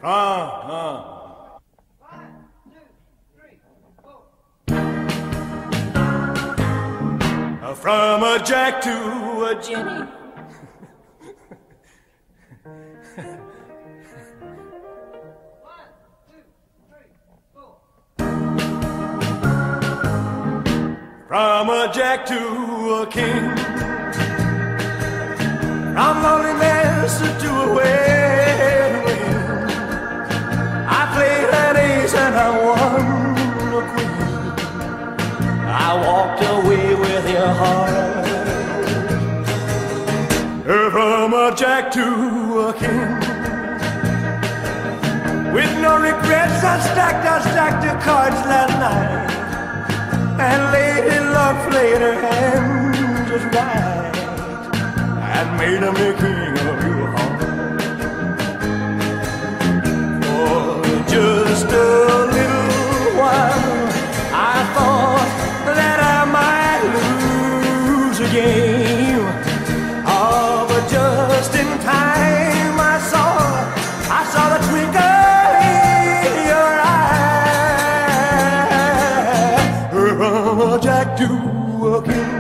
Uh-huh. From a Jack to a Jenny. From a Jack to a king. From loneliness to a wedding ring. I played an ace and I won a queen. I walked away with your heart. From a Jack to a king. With no regrets, I stacked the cards last night. And Lady Luck played her hand just right and made me king of your heart. For just a little while I thought that I might lose a game. Oh, but just in time I saw the twinkle in your eye. From a Jack to a king.